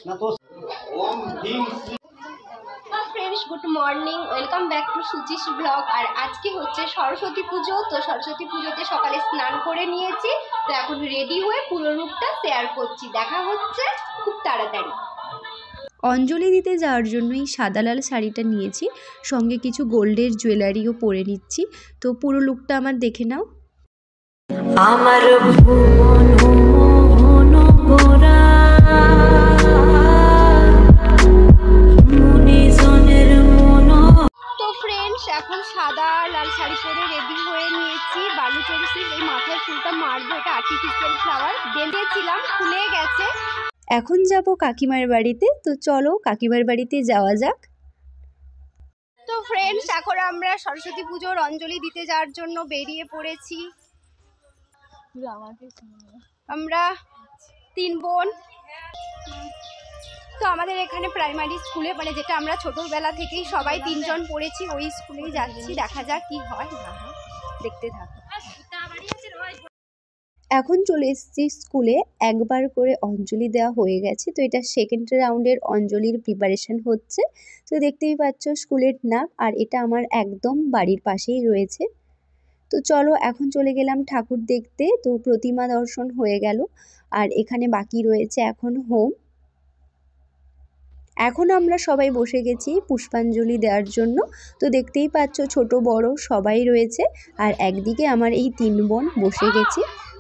Friends good morning welcome back to Suchi's blog. और आज के হচ্ছে সরস্বতী পুজো। তো সরস্বতী পুজোতে সকালে স্নান করে নিয়েছি, তো এখন রেডি হয়ে পুরো লুকটা শেয়ার করছি। দেখা হচ্ছে খুব তাড়াতাড়ি। অঞ্জলি দিতে যাওয়ার জন্যই সাদা লাল শাড়িটা নিয়েছি, সঙ্গে কিছু গোল্ডের জুয়েলারিও পরে নিচ্ছি। তো পুরো লুকটা আমার দেখে নাও। আমার তো ফ্রেন্ডস এখন সাদা লাল শাড়ি পরে রেডি হয়ে নিয়েছি। বালু চড়েছি, এই মাথায় ফুলটা মারবো, এটা আর্টিফিশিয়াল ফ্লাওয়ার বেঁধেছিলাম, খুলে গেছে। এখন যাব কাকিমার বাড়িতে, তো চলো কাকিমার বাড়িতে যাওয়া যাক। তো ফ্রেন্ডস এখন আমরা সরস্বতী পুজোর অঞ্জলি দিতে যাওয়ার জন্য বেরিয়ে পড়েছি। আমরা 3 বোন। তো আমাদের এখানে প্রাইমারি স্কুলে, মানে যেটা আমরা ছোটোবেলা থেকেই সবাই 3 জন পড়েছি, ওই স্কুলেই যাচ্ছি। দেখা যাক কি হয় না হয়, দেখতে থাকো। এখন চলে এসেছি স্কুলে, একবার করে অঞ্জলি দেওয়া হয়ে গেছে। তো এটা সেকেন্ড রাউন্ডের অঞ্জলির প্রিপারেশন হচ্ছে। তো দেখতেই পাচ্ছ স্কুলের নাম, আর এটা আমার একদম বাড়ির পাশেই রয়েছে। তো চলো এখন চলে গেলাম ঠাকুর দেখতে। তো প্রতিমা দর্শন হয়ে গেল, আর এখানে বাকি রয়েছে এখন হোম। এখন আমরা সবাই বসে গেছি পুষ্পাঞ্জলি দেওয়ার জন্য। তো দেখতেই পাচ্ছ ছোট বড় সবাই রয়েছে, আর একদিকে আমার এই 3 বোন বসে গেছি।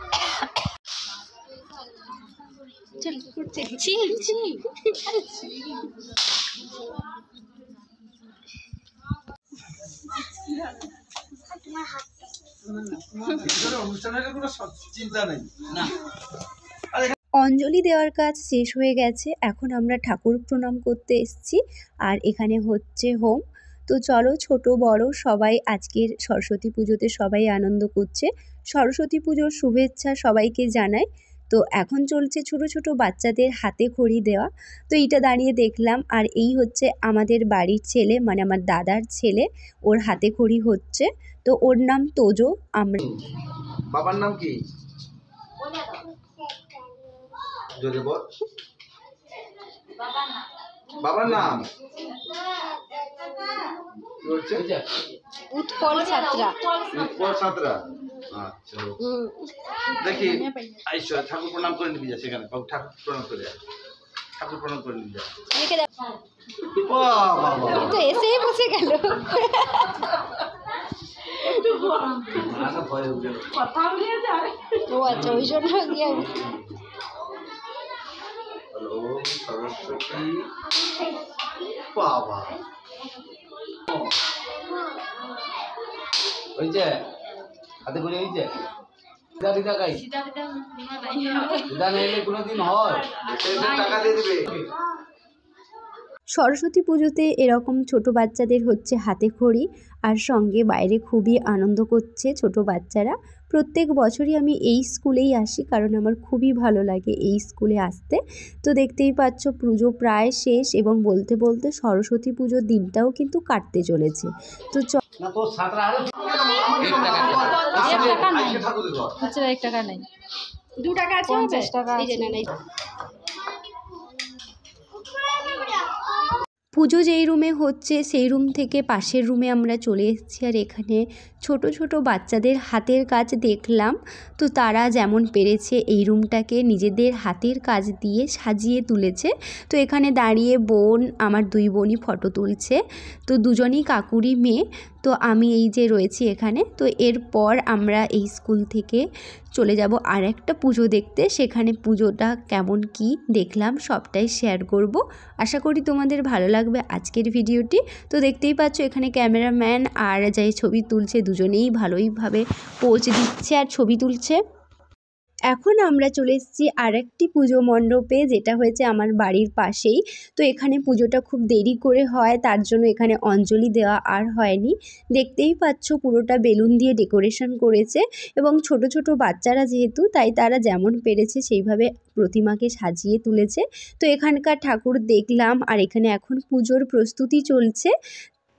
অঞ্জলি দেওয়ার কাজ শেষ হয়ে গেছে, এখন আমরা ঠাকুর প্রণাম করতে এসেছি, আর এখানে হচ্ছে হোম। তো চলো ছোট বড় সবাই আজকের সরস্বতী পুজোতে সবাই আনন্দ করছে। সরস্বতী পুজোর শুভেচ্ছা সবাইকে জানাই। তো এখন চলছে ছোট ছোট বাচ্চাদের হাতে খড়ি দেওয়া। তো এইটা দাঁড়িয়ে দেখলাম, আর এই হচ্ছে আমাদের বাড়ির ছেলে, মানে আমার দাদার ছেলে, ওর হাতে খড়ি হচ্ছে। তো ওর নাম তোজো। আমরা বাবার নাম কি? জোরে বল। বাবার নাম উৎপল ছাত্রা। উৎপল ছাত্রা। আচ্ছা দেখি আইসো ঠাকুর প্রণাম করে নিবি যা, সেখানে ঠাকুর প্রণাম করে যা, ঠাকুর প্রণাম করে নিবি যা। তো এসেই বসে গেল। ও আচ্ছা, ওই জন্য গিয়ে সরস্বতী বাবা ওই যে হাতে করে ওই যে কোনোদিন হয় টাকা দিয়ে দেবে। সরস্বতী পুজোতে এরকম ছোট বাচ্চাদের হচ্ছে হাতে খড়ি, আর সঙ্গে বাইরে খুবই আনন্দ করছে ছোট বাচ্চারা। প্রত্যেক বছরই আমি এই স্কুলেই আসি, কারণ আমার খুবই ভালো লাগে এই স্কুলে আসতে। তো দেখতেই পাচ্ছ পুজো প্রায় শেষ, এবং বলতে বলতে সরস্বতী পুজোর দিনটাও কিন্তু কাটতে চলেছে। তো দু টাকা আছে, 50 টাকা এই যে না। পুজো যেই রুমে হচ্ছে সেই রুম থেকে পাশের রুমে আমরা চলে এসেছি, আর এখানে ছোট ছোট বাচ্চাদের হাতের কাজ দেখলাম। তো তারা যেমন পেরেছে এই রুমটাকে নিজেদের হাতের কাজ দিয়ে সাজিয়ে তুলেছে। তো এখানে দাঁড়িয়ে বোন, আমার 2 বোনই ফটো তুলছে। তো দুজনই কাকুরি মেয়ে। তো আমি এই যে রয়েছি এখানে। তো এরপর আমরা এই স্কুল থেকে চলে যাব আর একটা পুজো দেখতে। সেখানে পুজোটা কেমন কি দেখলাম সবটাই শেয়ার করব। আশা করি তোমাদের ভালো লাগবে আজকের ভিডিওটি। তো দেখতেই পাচ্ছ এখানে ক্যামেরাম্যান আর যাই ছবি তুলছে দুজনেই ভালোইভাবে পোজ দিচ্ছে আর ছবি তুলছে। এখন আমরা চলে এসেছি আরেকটি পুজো মণ্ডপে, যেটা হয়েছে আমার বাড়ির পাশেই। তো এখানে পুজোটা খুব দেরি করে হয়, তার জন্য এখানে অঞ্জলি দেওয়া আর হয়নি। দেখতেই পাচ্ছ পুরোটা বেলুন দিয়ে ডেকোরেশন করেছে, এবং ছোট ছোট বাচ্চারা যেহেতু, তাই তারা যেমন পেরেছে সেইভাবে প্রতিমাকে সাজিয়ে তুলেছে। তো এখানকার ঠাকুর দেখলাম, আর এখানে এখন পুজোর প্রস্তুতি চলছে।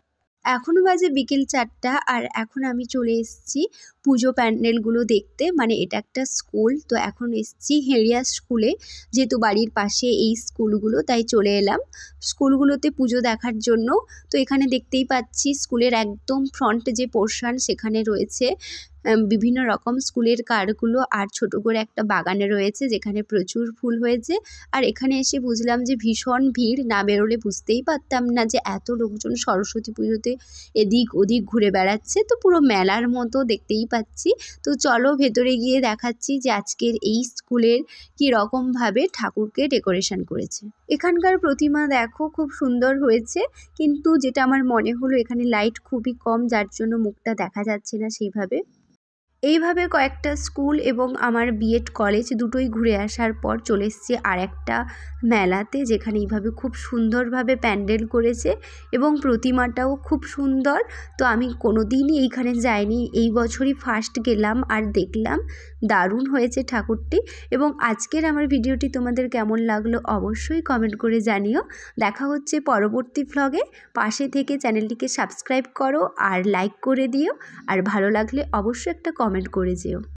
এখনও বাজে বিকেল 4টা আর এখন আমি চলে এসেছি পুজো প্যান্ডেলগুলো দেখতে। মানে এটা একটা স্কুল, তো এখন এসেছি হেরিয়া স্কুলে, যেহেতু বাড়ির পাশে এই স্কুলগুলো তাই চলে এলাম স্কুলগুলোতে পুজো দেখার জন্য। তো এখানে দেখতেই পাচ্ছি স্কুলের একদম ফ্রন্ট যে পোর্শন সেখানে রয়েছে বিভিন্ন রকম স্কুলের কারগুলো, আর ছোট করে একটা বাগানে রয়েছে যেখানে প্রচুর ফুল হয়েছে। আর এখানে এসে বুঝলাম যে ভীষণ ভিড়, না বেরোলে বুঝতেই পারতাম না যে এত লোকজন সরস্বতী পুজোতে এদিক ওদিক ঘুরে বেড়াচ্ছে। তো পুরো মেলার মতো দেখতেই পাচ্ছি। তো চলো ভেতরে গিয়ে দেখাচ্ছি যে আজকের এই স্কুলের কী রকমভাবে ঠাকুরকে ডেকোরেশন করেছে। এখানকার প্রতিমা দেখো খুব সুন্দর হয়েছে, কিন্তু যেটা আমার মনে হলো এখানে লাইট খুবই কম, যার জন্য মুখটা দেখা যাচ্ছে না সেইভাবে। এইভাবে কয়েকটা স্কুল এবং আমার বিএড কলেজ দুটোই ঘুরে আসার পর চলে এসেছি আর একটা মেলাতে, যেখানে এইভাবে খুব সুন্দরভাবে প্যান্ডেল করেছে এবং প্রতিমাটাও খুব সুন্দর। তো আমি কোনো দিনই এইখানে যাইনি, এই বছরই ফার্স্ট গেলাম আর দেখলাম দারুণ হয়েছে ঠাকুরটি। এবং আজকের আমার ভিডিওটি তোমাদের কেমন লাগলো অবশ্যই কমেন্ট করে জানিও। দেখা হচ্ছে পরবর্তী ভ্লগে। পাশে থেকে চ্যানেলটিকে সাবস্ক্রাইব করো আর লাইক করে দিও, আর ভালো লাগলে অবশ্যই একটা কমেন্ট করে যেও।